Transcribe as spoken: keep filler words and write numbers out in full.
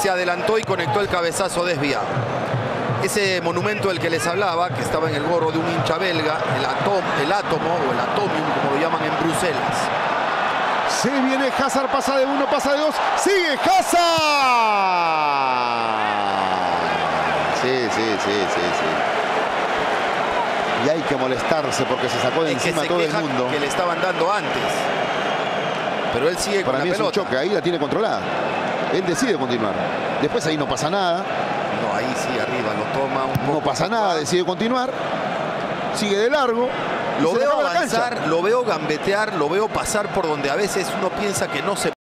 se adelantó y conectó el cabezazo desviado. Ese monumento del que les hablaba, que estaba en el gorro de un hincha belga, el, atom, el átomo o el atomium, como lo llaman en Bruselas. Se viene Hazard, pasa de uno, pasa de dos. ¡Sigue Hazard! Sí, sí, sí, sí, sí. Y hay que molestarse porque se sacó de Es que encima se todo el queja mundo. que le estaban dando antes. Pero él sigue con Para la mí es un pelota. choque, ahí la tiene controlada. Él decide continuar. Después ahí no pasa nada. No, ahí sí, arriba, lo toma un poco. No pasa nada, decide continuar. Sigue de largo. Lo se veo acaba la avanzar, cancha. lo veo gambetear, lo veo pasar por donde a veces uno piensa que no se